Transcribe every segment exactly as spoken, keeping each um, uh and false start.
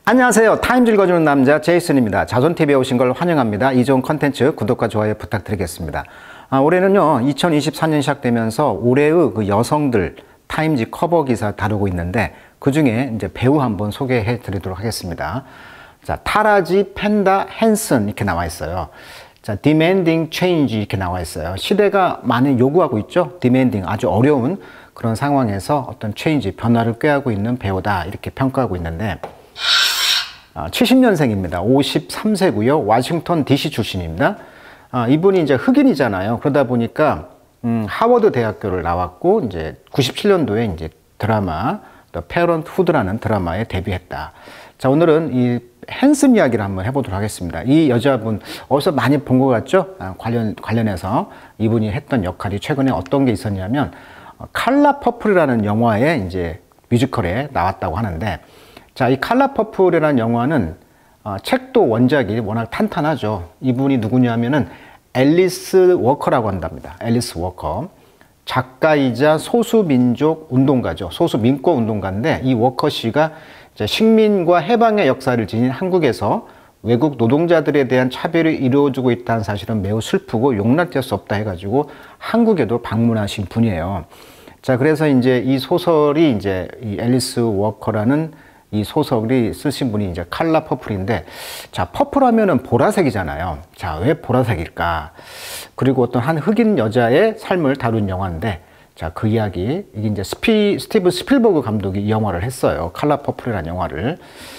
안녕하세요. 타임즈 읽어주는 남자 제이슨입니다. 자손티비에 오신 걸 환영합니다. 이 좋은 컨텐츠 구독과 좋아요 부탁드리겠습니다. 아, 올해는요 이천이십사 년 시작되면서 올해의 그 여성들 타임즈 커버 기사 다루고 있는데 그 중에 이제 배우 한번 소개해 드리도록 하겠습니다. 자, 타라지 펜다 헨슨 이렇게 나와 있어요. 자, demanding change 이렇게 나와 있어요. 시대가 많이 요구하고 있죠. demanding 아주 어려운 그런 상황에서 어떤 change 변화를 꾀하고 있는 배우다 이렇게 평가하고 있는데 칠십 년생입니다. 오십삼 세고요. 워싱턴 디씨 출신입니다. 아, 이분이 이제 흑인이잖아요. 그러다 보니까 음, 하워드 대학교를 나왔고 이제 구십칠 년도에 이제 드라마 The Parenthood라는 드라마에 데뷔했다. 자, 오늘은 이 헨슨 이야기를 한번 해보도록 하겠습니다. 이 여자분 어디서 많이 본 것 같죠? 아, 관련 관련해서 이분이 했던 역할이 최근에 어떤 게 있었냐면 어, 칼라 퍼플이라는 영화에 이제 뮤지컬에 나왔다고 하는데. 자, 이 칼라 퍼플이라는 영화는 어, 책도 원작이 워낙 탄탄하죠. 이분이 누구냐면은 앨리스 워커라고 한답니다. 앨리스 워커. 작가이자 소수민족 운동가죠. 소수민권 운동가인데 이 워커 씨가 이제 식민과 해방의 역사를 지닌 한국에서 외국 노동자들에 대한 차별이 이루어지고 있다는 사실은 매우 슬프고 용납될 수 없다 해가지고 한국에도 방문하신 분이에요. 자, 그래서 이제 이 소설이 이제 이 앨리스 워커라는 이 소설이 쓰신 분이 이제 칼라 퍼플인데, 자, 퍼플 하면은 보라색이잖아요. 자, 왜 보라색일까? 그리고 어떤 한 흑인 여자의 삶을 다룬 영화인데, 자, 그 이야기, 이게 이제 스피, 스티브 스필버그 감독이 이 영화를 했어요. 칼라 퍼플이라는 영화를.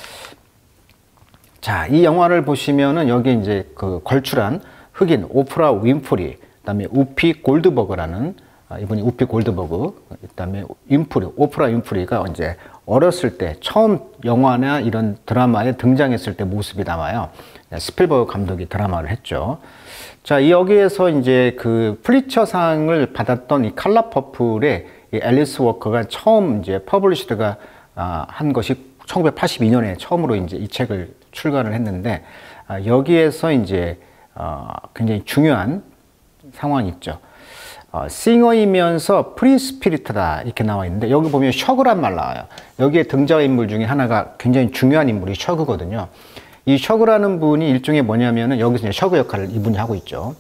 자, 이 영화를 보시면은 여기 이제 그 걸출한 흑인 오프라 윈프리, 그 다음에 우피 골드버그라는, 아, 이분이 우피 골드버그, 그 다음에 윈프리, 오프라 윈프리가 이제 어렸을 때 처음 영화나 이런 드라마에 등장했을 때 모습이 나와요. 스필버그 감독이 드라마를 했죠. 자, 여기에서 이제 그 플리처상을 받았던 이 칼라 퍼플의 이 앨리스 워커가 처음 이제 퍼블리시드가 아, 한 것이 천구백팔십이 년에 처음으로 이제 이 책을 출간을 했는데 아, 여기에서 이제 어, 굉장히 중요한 상황이 있죠. 어, 싱어이면서 프리스피리트다 이렇게 나와 있는데 여기 보면 셔그란 말 나와요. 여기에 등장인물 중에 하나가 굉장히 중요한 인물이 셔그거든요. 이 셔그라는 분이 일종의 뭐냐면은 여기서 이제 셔그 역할을 이분이 하고 있죠.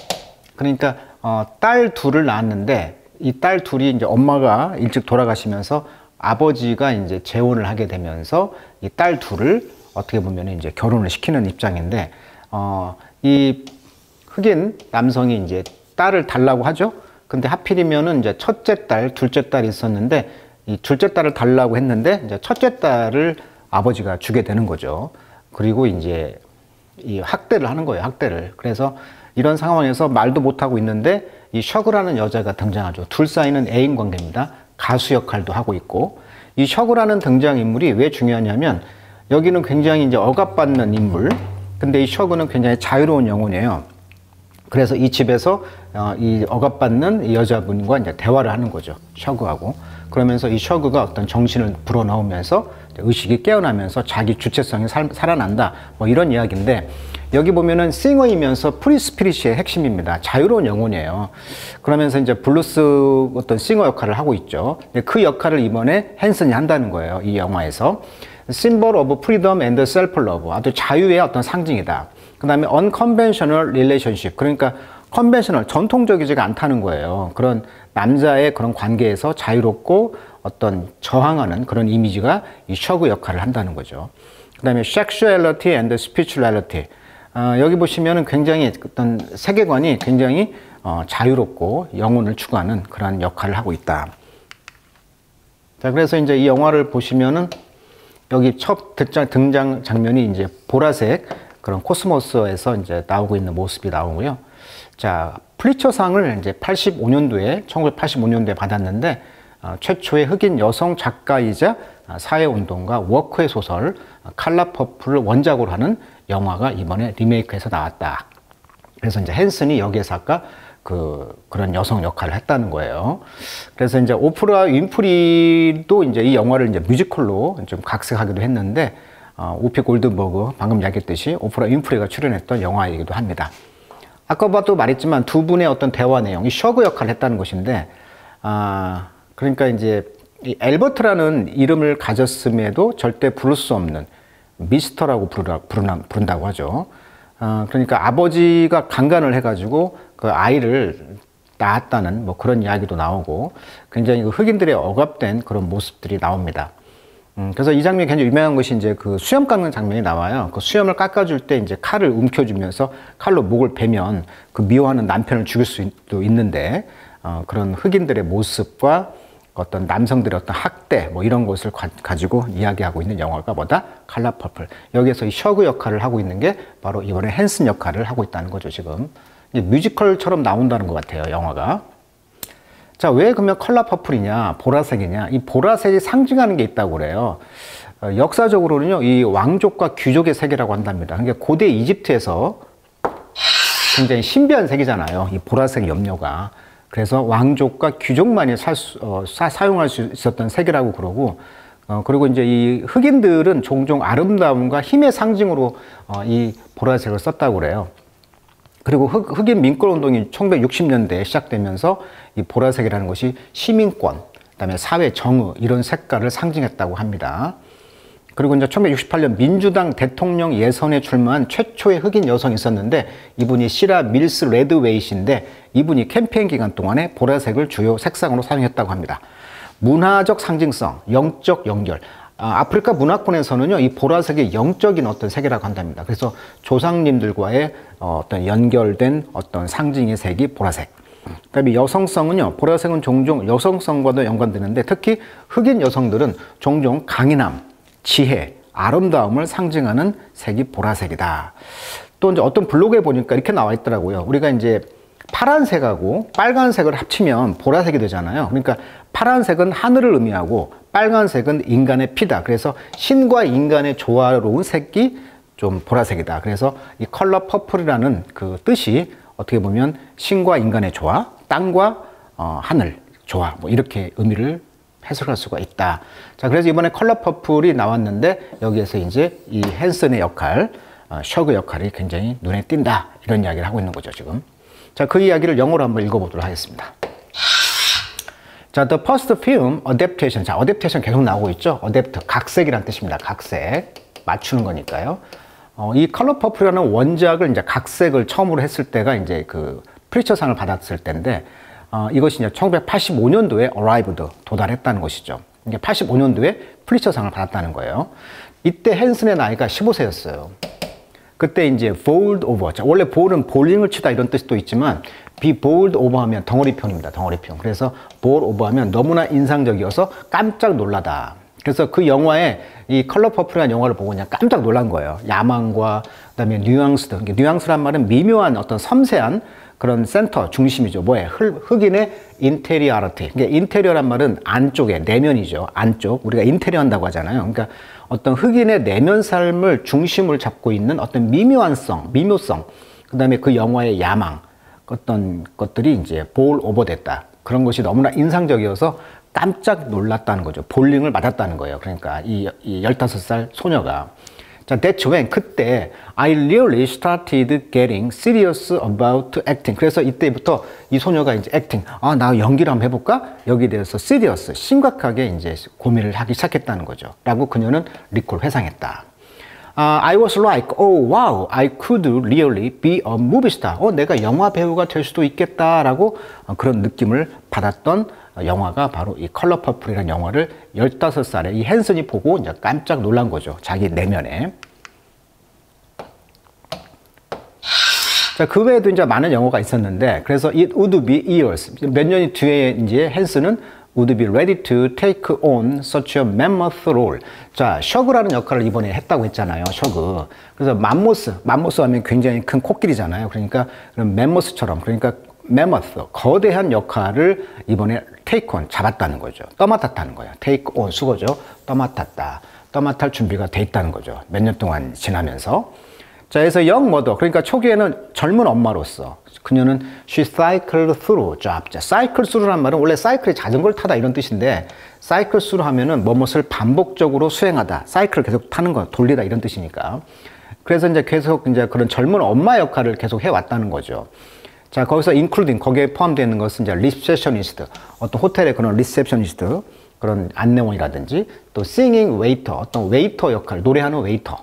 그러니까 어, 딸 둘을 낳았는데 이 딸 둘이 이제 엄마가 일찍 돌아가시면서 아버지가 이제 재혼을 하게 되면서 이 딸 둘을 어떻게 보면 이제 결혼을 시키는 입장인데 어, 이 흑인 남성이 이제 딸을 달라고 하죠. 근데 하필이면은 이제 첫째 딸, 둘째 딸이 있었는데 이 둘째 딸을 달라고 했는데 이제 첫째 딸을 아버지가 주게 되는 거죠. 그리고 이제 이 학대를 하는 거예요. 학대를. 그래서 이런 상황에서 말도 못하고 있는데 이 셔그라는 여자가 등장하죠. 둘 사이는 애인 관계입니다. 가수 역할도 하고 있고 이 셔그라는 등장인물이 왜 중요하냐면 여기는 굉장히 이제 억압받는 인물. 근데 이 셔그는 굉장히 자유로운 영혼이에요. 그래서 이 집에서 어, 이 억압받는 이 여자분과 이제 대화를 하는 거죠. 셔그하고. 그러면서 이 셔그가 어떤 정신을 불어넣으면서 의식이 깨어나면서 자기 주체성이 살, 살아난다. 뭐 이런 이야기인데 여기 보면은 싱어이면서 프리스피릿의 핵심입니다. 자유로운 영혼이에요. 그러면서 이제 블루스 어떤 싱어 역할을 하고 있죠. 그 역할을 이번에 헨슨이 한다는 거예요. 이 영화에서. Symbol of freedom and self-love. 아주 자유의 어떤 상징이다. 그 다음에 unconventional relationship. 그러니까 컨벤셔널, 전통적이지가 않다는 거예요. 그런 남자의 그런 관계에서 자유롭고 어떤 저항하는 그런 이미지가 이 셔그 역할을 한다는 거죠. 그 다음에 sexuality and spirituality. 어, 여기 보시면은 굉장히 어떤 세계관이 굉장히 어, 자유롭고 영혼을 추구하는 그런 역할을 하고 있다. 자, 그래서 이제 이 영화를 보시면은 여기 첫 등장, 등장 장면이 이제 보라색 그런 코스모스에서 이제 나오고 있는 모습이 나오고요. 자, 플리처상을 이제 팔십오 년도에, 천구백팔십오 년도에 받았는데, 어, 최초의 흑인 여성 작가이자 사회운동가 워커의 소설, 칼라 퍼플을 원작으로 하는 영화가 이번에 리메이크해서 나왔다. 그래서 이제 헨슨이 여기에서 아까 그, 그런 여성 역할을 했다는 거예요. 그래서 이제 오프라 윈프리도 이제 이 영화를 이제 뮤지컬로 좀 각색하기도 했는데, 어, 우피 골드버그, 방금 이야기했듯이 오프라 윈프리가 출연했던 영화이기도 합니다. 아까 봐도 말했지만 두 분의 어떤 대화 내용, 이 셔그 역할을 했다는 것인데, 아, 그러니까 이제 이 엘버트라는 이름을 가졌음에도 절대 부를 수 없는 미스터라고 부르라, 부르나, 부른다고 하죠. 어, 그러니까 아버지가 강간을 해가지고 그 아이를 낳았다는 뭐 그런 이야기도 나오고 굉장히 그 흑인들의 억압된 그런 모습들이 나옵니다. 음, 그래서 이 장면이 굉장히 유명한 것이 이제 그 수염 깎는 장면이 나와요. 그 수염을 깎아줄 때 이제 칼을 움켜주면서 칼로 목을 베면 그 미워하는 남편을 죽일 수도 있는데 어, 그런 흑인들의 모습과 어떤 남성들의 어떤 학대 뭐 이런 것을 가, 가지고 이야기하고 있는 영화가 뭐다? 컬러 퍼플. 여기에서 이 셔그 역할을 하고 있는 게 바로 이번에 헨슨 역할을 하고 있다는 거죠, 지금. 이제 뮤지컬처럼 나온다는 것 같아요, 영화가. 자, 왜 그러면 컬러 퍼플이냐, 보라색이냐? 이 보라색이 상징하는 게 있다고 그래요. 어, 역사적으로는요, 이 왕족과 귀족의 색이라고 한답니다. 그러니까 고대 이집트에서 굉장히 신비한 색이잖아요, 이 보라색 염료가. 그래서 왕족과 귀족만이 살 수, 어, 사, 사용할 수 있었던 색이라고 그러고, 어, 그리고 이제 이 흑인들은 종종 아름다움과 힘의 상징으로 어, 이 보라색을 썼다고 그래요. 그리고 흑, 흑인 민권운동이 천구백육십 년대에 시작되면서 이 보라색이라는 것이 시민권, 그다음에 사회 정의 이런 색깔을 상징했다고 합니다. 그리고 이제 천구백육십팔 년 민주당 대통령 예선에 출마한 최초의 흑인 여성이 있었는데 이분이 시라 밀스 레드웨이트인데 이분이 캠페인 기간 동안에 보라색을 주요 색상으로 사용했다고 합니다. 문화적 상징성, 영적 연결. 아, 아프리카 문화권에서는요, 이 보라색이 영적인 어떤 색이라고 한답니다. 그래서 조상님들과의 어, 어떤 연결된 어떤 상징의 색이 보라색. 그다음에 여성성은요, 보라색은 종종 여성성과도 연관되는데 특히 흑인 여성들은 종종 강인함, 지혜, 아름다움을 상징하는 색이 보라색이다. 또 이제 어떤 블로그에 보니까 이렇게 나와 있더라고요. 우리가 이제 파란색하고 빨간색을 합치면 보라색이 되잖아요. 그러니까 파란색은 하늘을 의미하고 빨간색은 인간의 피다. 그래서 신과 인간의 조화로운 색이 좀 보라색이다. 그래서 이 컬러 퍼플이라는 그 뜻이 어떻게 보면 신과 인간의 조화, 땅과 어, 하늘 조화, 뭐 이렇게 의미를 해석할 수가 있다. 자, 그래서 이번에 컬러 퍼플이 나왔는데 여기에서 이제 이 헨슨의 역할, 어, 셔그 역할이 굉장히 눈에 띈다. 이런 이야기를 하고 있는 거죠, 지금. 자, 그 이야기를 영어로 한번 읽어보도록 하겠습니다. 자, the first film adaptation. 자, adaptation 계속 나오고 있죠. adapt, 각색이란 뜻입니다. 각색. 맞추는 거니까요. 어, 이 컬러 퍼플이라는 원작을 이제 각색을 처음으로 했을 때가 이제 그 프리처상을 받았을 때인데, 어, 이것이 이제 천구백팔십오 년도에 arrived, 도달했다는 것이죠. 이게 팔십오 년도에 프리처상을 받았다는 거예요. 이때 헨슨의 나이가 십오 세였어요. 그때 이제 bowled over. 자, 원래 bowl은 볼링을 치다 이런 뜻도 있지만 be bowled over 하면 덩어리평입니다. 덩어리평. 그래서 bowl over 하면 너무나 인상적이어서 깜짝 놀라다. 그래서 그 영화에 이 컬러 퍼플이라는 영화를 보고 그냥 깜짝 놀란 거예요. 야망과 그다음에 뉘앙스들. 뉘앙스란 말은 미묘한 어떤 섬세한 그런 센터 중심이죠. 뭐예요? 흑인의 인테리어리티. 그러니까 인테리어란 말은 안쪽에 내면이죠. 안쪽. 우리가 인테리어 한다고 하잖아요. 그러니까 어떤 흑인의 내면 삶을 중심을 잡고 있는 어떤 미묘한성, 미묘성. 그다음에 그 영화의 야망, 어떤 것들이 이제 볼 오버됐다. 그런 것이 너무나 인상적이어서 깜짝 놀랐다는 거죠. 볼링을 맞았다는 거예요. 그러니까 이, 이 열다섯 살 소녀가. 자, that's when, 그때 I really started getting serious about acting. 그래서 이때부터 이 소녀가 이제 acting, 아, 나 연기를 한번 해볼까? 여기에 대해서 serious, 심각하게 이제 고민을 하기 시작했다는 거죠. 라고 그녀는 리콜 회상했다. Uh, I was like, oh wow, I could really be a movie star. 어, 내가 영화 배우가 될 수도 있겠다라고 그런 느낌을 받았던 영화가 바로 이 컬러 퍼플이라는 영화를 열다섯 살에 이 헨슨이 보고 이제 깜짝 놀란 거죠. 자기 내면에. 자, 그 외에도 이제 많은 영화가 있었는데, 그래서 it would be years. 몇 년이 뒤에 이제 헨슨은 would be ready to take on such a mammoth role. 자, 셔그라는 역할을 이번에 했다고 했잖아요. 셔그. 그래서 맘모스, 맘모스 하면 굉장히 큰 코끼리잖아요. 그러니까 그런 맘모스처럼, 그러니까 mammoth, 거대한 역할을 이번에 take on, 잡았다는 거죠. 떠맡았다는 거예요. take on, 수거죠. 떠맡았다. 떠맡을 준비가 돼 있다는 거죠. 몇 년 동안 지나면서. 자, 그래서 young mother, 그러니까 초기에는 젊은 엄마로서 그녀는 she cycled through job. 자, cycle through란 말은 원래 사이클이 자전거를 타다 이런 뜻인데 cycle through 하면은 뭐뭇을 반복적으로 수행하다. 사이클을 계속 타는 거, 돌리다 이런 뜻이니까. 그래서 이제 계속 이제 그런 젊은 엄마 역할을 계속 해왔다는 거죠. 자, 거기서 including, 거기에 포함되어 있는 것은 이제 receptionist, 어떤 호텔의 그런 receptionist, 그런 안내원이라든지 또 singing waiter, 어떤 웨이터 역할, 노래하는 웨이터,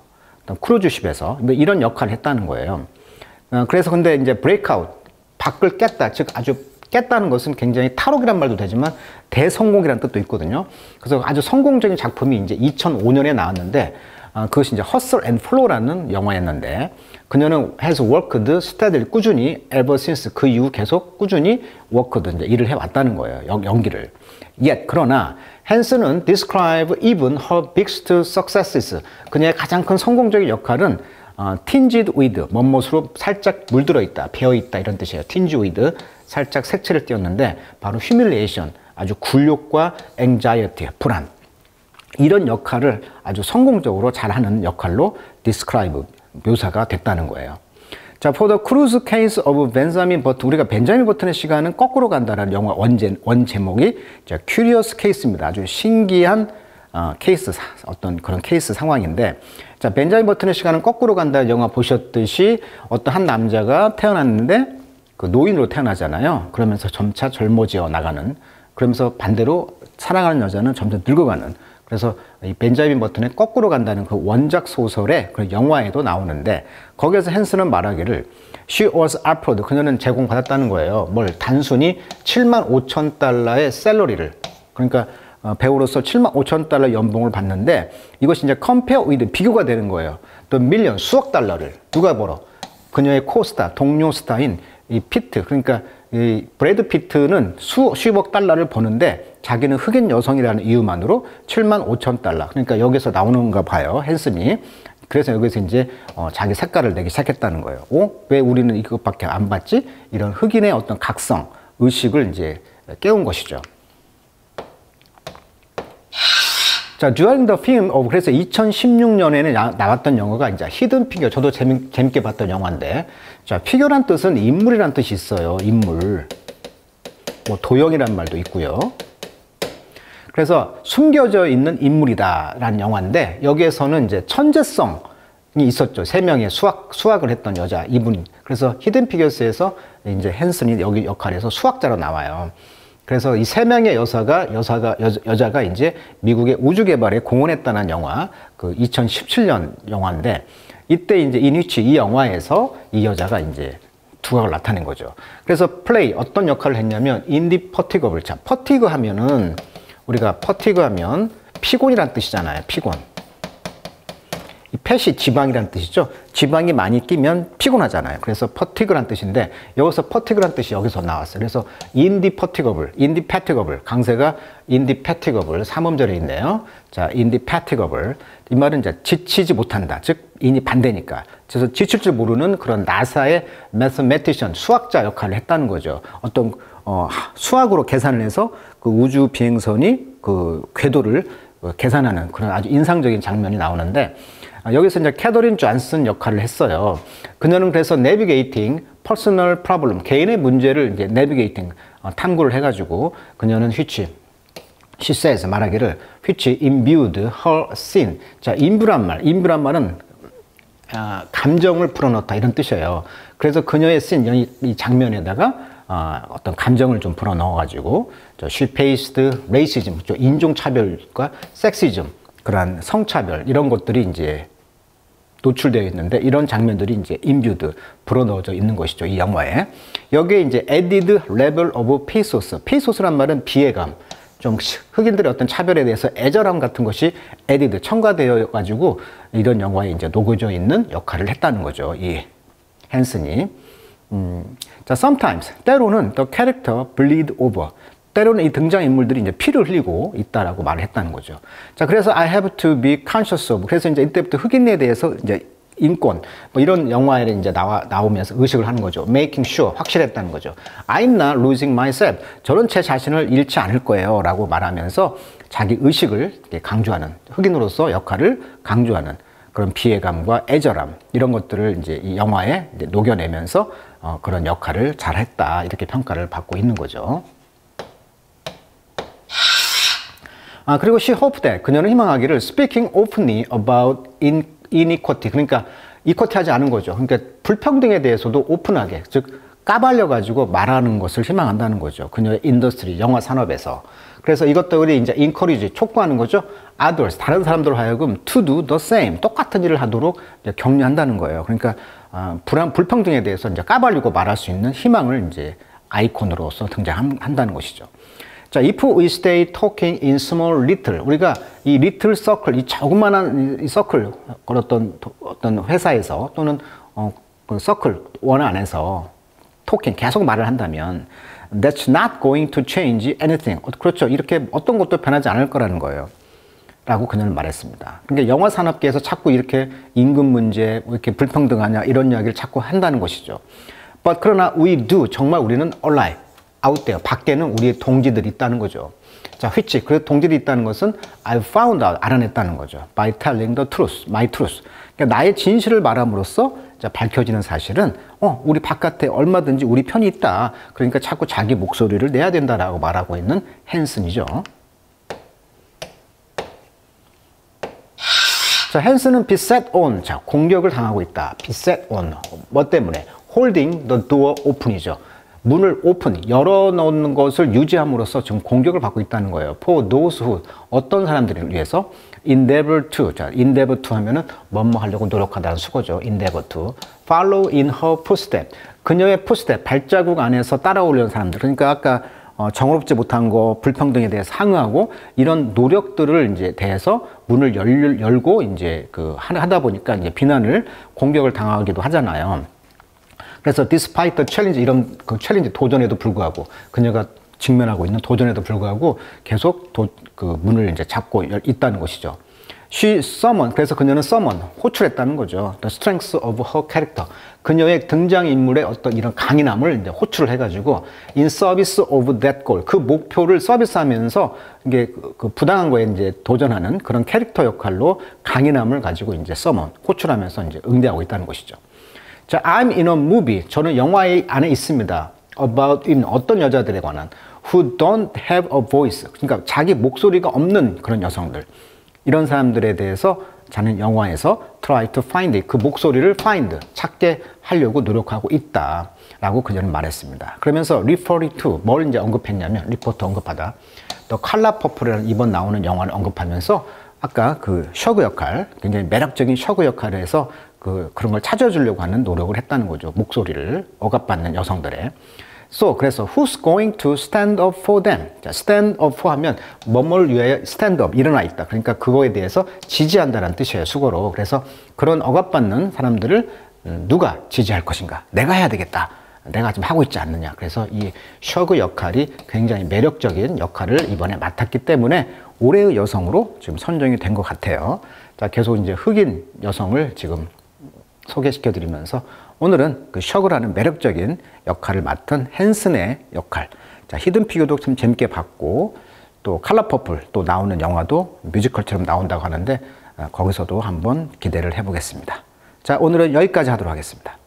어떤 크루즈십에서 뭐 이런 역할을 했다는 거예요. 어, 그래서 근데 이제 브레이크아웃, 밖을 깼다, 즉 아주 깼다는 것은 굉장히 탈옥이란 말도 되지만 대성공이라는 뜻도 있거든요. 그래서 아주 성공적인 작품이 이제 이천오 년에 나왔는데 어, 그것이 이제 Hustle and Flow라는 영화였는데 그녀는 has worked steadily 꾸준히 ever since 그 이후 계속 꾸준히 worked 이제 일을 해왔다는 거예요. 연, 연기를. Yet 그러나 헨슨은 describe even her biggest successes 그녀의 가장 큰 성공적인 역할은 어, tinged with 멋멋으로 살짝 물들어 있다, 배어 있다 이런 뜻이에요. tinged with 살짝 색채를 띄었는데 바로 humiliation 아주 굴욕과 anxiety 불안 이런 역할을 아주 성공적으로 잘하는 역할로 describe 묘사가 됐다는 거예요. 자, For the Cruise Case of Benjamin Button 우리가 벤자민 버튼의 시간은 거꾸로 간다라는 영화 원제, 원 제목이 자, Curious Case입니다. 아주 신기한 어, 케이스 어떤 그런 케이스 상황인데 자, 벤자민 버튼의 시간은 거꾸로 간다는 영화 보셨듯이 어떤 한 남자가 태어났는데 그 노인으로 태어나잖아요. 그러면서 점차 젊어지어 나가는 그러면서 반대로 사랑하는 여자는 점점 늙어가는 그래서 이 벤자민 버튼의 거꾸로 간다는 그 원작 소설의 그 영화에도 나오는데 거기에서 헨슨은 말하기를 She was offered 그녀는 제공받았다는 거예요. 뭘 단순히 칠만 오천 달러의 샐러리를 그러니까 어, 배우로서 칠만 오천 달러 연봉을 받는데 이것이 이제 compare with 비교가 되는 거예요. 또 밀리언 수억 달러를 누가 벌어? 그녀의 코스타 동료 스타인 이 피트 그러니까 이 브래드 피트는 수, 수십억 달러를 버는데 자기는 흑인 여성이라는 이유만으로 칠만 오천 달러 그러니까 여기서 나오는가 봐요 헨슨이 그래서 여기서 이제 어, 자기 색깔을 내기 시작했다는 거예요. 어? 왜 우리는 이것밖에 안 받지? 이런 흑인의 어떤 각성 의식을 이제 깨운 것이죠. 자, during the film of 그래서 이천십육 년에는 나왔던 영화가 이제 히든 피겨 저도 재밌, 재밌게 봤던 영화인데 자, 피겨란 뜻은 인물이란 뜻이 있어요. 인물 뭐 도형이란 말도 있고요. 그래서 숨겨져 있는 인물이다 라는 영화인데 여기에서는 이제 천재성이 있었죠. 세 명의 수학, 수학을 했던 여자 이분 그래서 히든 피겨스에서 이제 헨슨이 여기 역할에서 수학자로 나와요. 그래서 이 세 명의 여사가, 여사가, 여, 여자가 이제 미국의 우주 개발에 공헌했다는 영화, 그 이천십칠 년 영화인데, 이때 이제 이니치 이 영화에서 이 여자가 이제 두각을 나타낸 거죠. 그래서 플레이, 어떤 역할을 했냐면, 인디퍼티거블. 자, 퍼티그 하면은, 우리가 퍼티그 하면 피곤이란 뜻이잖아요. 피곤. 이 팻이 지방이란 뜻이죠. 지방이 많이 끼면 피곤하잖아요. 그래서 퍼티그란 뜻인데 여기서 퍼티그란 뜻이 여기서 나왔어요. 그래서 인디퍼티거블, 인디패티거블 강세가 인디패티거블 삼음절에 있네요. 자, 인디패티거블 이 말은 이제 지치지 못한다. 즉 인이 반대니까. 그래서 지칠 줄 모르는 그런 나사의 매스매티션 수학자 역할을 했다는 거죠. 어떤 어, 수학으로 계산을 해서 그 우주 비행선이 그 궤도를 계산하는 그런 아주 인상적인 장면이 나오는데 여기서 이제 캐더린 존슨 역할을 했어요. 그녀는 그래서 내비게이팅, 퍼스널 프로블럼, 개인의 문제를 이제 내비게이팅, 어, 탐구를 해가지고 그녀는 which, she says 말하기를 which imbued her sin. 자, imbu란 말, imbu란 말은 아, 감정을 불어넣다 이런 뜻이에요. 그래서 그녀의 sin, 이, 이 장면에다가 어, 어떤 감정을 좀 불어넣어가지고 she faced racism, 인종차별과 섹시즘, 그러한 성차별 이런 것들이 이제 노출되어 있는데 이런 장면들이 이제 imbued 불어넣어져 있는 것이죠. 이 영화에. 여기에 이제 added level of pathos. pathos란 말은 비애감. 좀 흑인들의 어떤 차별에 대해서 애절함 같은 것이 added 첨가되어 가지고 이런 영화에 이제 녹여져 있는 역할을 했다는 거죠. 이 헨슨이. 음, 자, sometimes 때로는 the character bleed over. 때로는 이 등장인물들이 이제 피를 흘리고 있다라고 말을 했다는 거죠. 자, 그래서 I have to be conscious of. 그래서 이제 이때부터 흑인에 대해서 이제 인권, 뭐 이런 영화에 이제 나와, 나오면서 의식을 하는 거죠. making sure, 확실했다는 거죠. I'm not losing myself. 저는 제 자신을 잃지 않을 거예요. 라고 말하면서 자기 의식을 강조하는, 흑인으로서 역할을 강조하는 그런 비애감과 애절함, 이런 것들을 이제 이 영화에 이제 녹여내면서 어, 그런 역할을 잘 했다. 이렇게 평가를 받고 있는 거죠. 아, 그리고 she hoped that 그녀는 희망하기를 speaking openly about inequality 그러니까 이퀄티 하지 않은 거죠. 그러니까 불평등에 대해서도 오픈하게 즉 까발려가지고 말하는 것을 희망한다는 거죠. 그녀의 인더스트리, 영화 산업에서. 그래서 이것들이 이제 encourage, 촉구하는 거죠. others, 다른 사람들 하여금 to do the same, 똑같은 일을 하도록 격려한다는 거예요. 그러니까 어, 불안, 불평등에 대해서 이제 까발리고 말할 수 있는 희망을 이제 아이콘으로서 등장한다는 것이죠. 자, if we stay talking in small little, 우리가 이 little circle, 이 조그만한 이 서클, 어떤 어떤 회사에서 또는 어, 그 서클 원 안에서 talking 계속 말을 한다면 that's not going to change anything. 그렇죠. 이렇게 어떤 것도 변하지 않을 거라는 거예요. 라고 그녀는 말했습니다. 그러니까 영화 산업계에서 자꾸 이렇게 임금 문제, 이렇게 불평등하냐 이런 이야기를 자꾸 한다는 것이죠. But 그러나 we do, 정말 우리는 alive, out there, 밖에는 우리의 동지들이 있다는 거죠. 자, which, 그 동지들이 있다는 것은 I found out, 알아냈다는 거죠. By telling the truth, my truth. 그러니까 나의 진실을 말함으로써 자, 밝혀지는 사실은 어, 우리 바깥에 얼마든지 우리 편이 있다. 그러니까 자꾸 자기 목소리를 내야 된다라고 말하고 있는 헨슨이죠. 자, 헨슨은 beset on, 자, 공격을 당하고 있다. beset on, 뭐 때문에? holding the door open이죠. 문을 오픈, 열어놓는 것을 유지함으로써 지금 공격을 받고 있다는 거예요. For those who, 어떤 사람들을 위해서 endeavor to, 자, endeavor to 하면은 뭐뭐 하려고 노력한다는 수거죠. endeavor to follow in her footstep, 그녀의 footstep, 발자국 안에서 따라오려는 사람들. 그러니까 아까 어, 정의롭지 못한 거, 불평등에 대해서 항의하고 이런 노력들을 이제 대해서 문을 열, 열고 이제 그 하다 보니까 이제 비난을 공격을 당하기도 하잖아요. 그래서 despite the challenge, 이런 그 챌린지 도전에도 불구하고 그녀가 직면하고 있는 도전에도 불구하고 계속 도, 그 문을 이제 잡고 있다는 것이죠. She summoned, 그래서 그녀는 summon, 호출했다는 거죠. The strength of her character, 그녀의 등장인물의 어떤 이런 강인함을 이제 호출을 해가지고 in service of that goal, 그 목표를 서비스하면서 이게 그 부당한 거에 이제 도전하는 그런 캐릭터 역할로 강인함을 가지고 이제 summon, 호출하면서 이제 응대하고 있다는 것이죠. 자, I'm in a movie, 저는 영화에 안에 있습니다. About in 어떤 여자들에 관한 who don't have a voice, 그러니까 자기 목소리가 없는 그런 여성들, 이런 사람들에 대해서 저는 영화에서 try to find it, 그 목소리를 find, 찾게 하려고 노력하고 있다 라고 그녀는 말했습니다. 그러면서 referring to, 뭘 이제 언급했냐면 리포터 언급하다, 또 컬러 퍼플이라는 이번 나오는 영화를 언급하면서 아까 그 셔그 역할, 굉장히 매력적인 셔그 역할을 해서 그, 그런 걸 찾아주려고 하는 노력을 했다는 거죠. 목소리를 억압받는 여성들의. So, 그래서 who's going to stand up for them? 자, stand up for 하면 뭐뭐를 위하여 stand up, 일어나 있다. 그러니까 그거에 대해서 지지한다는 뜻이에요, 수거로. 그래서 그런 억압받는 사람들을 누가 지지할 것인가? 내가 해야 되겠다. 내가 지금 하고 있지 않느냐. 그래서 이 셔그 역할이 굉장히 매력적인 역할을 이번에 맡았기 때문에 올해의 여성으로 지금 선정이 된 것 같아요. 자, 계속 이제 흑인 여성을 지금 소개시켜 드리면서 오늘은 그 셔그라는 매력적인 역할을 맡은 헨슨의 역할, 자, 히든 피규어도 참 재밌게 봤고 또 컬러 퍼플 또 나오는 영화도 뮤지컬처럼 나온다고 하는데 거기서도 한번 기대를 해보겠습니다. 자, 오늘은 여기까지 하도록 하겠습니다.